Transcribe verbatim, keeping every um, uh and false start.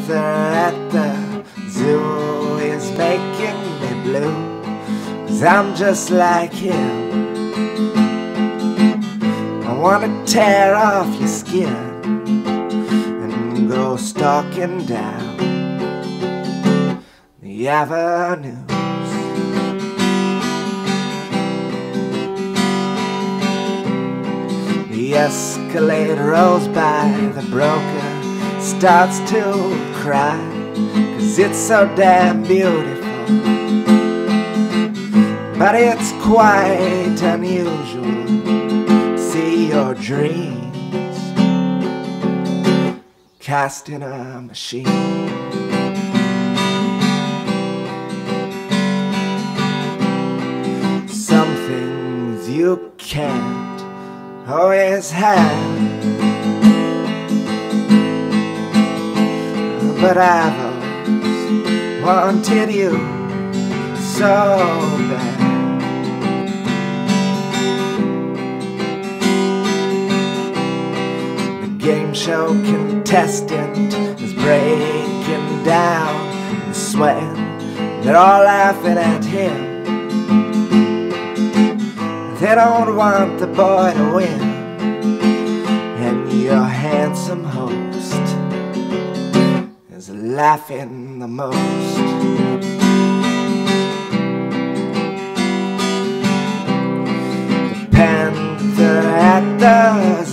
panther at the zoo is making me blue, 'cause I'm just like him. I wanna tear off your skin and go stalking down the avenues. The escalator rolls by, the broker starts to cry, 'cause it's so damn beautiful. But it's quite unusual to see your dreams cast in a machine. Some things you can't always have, but I've always wanted you so bad. The game show contestant is breaking down and sweating. They're all laughing at him. They don't want the boy to win, and your handsome host is laughing the most. The panther at the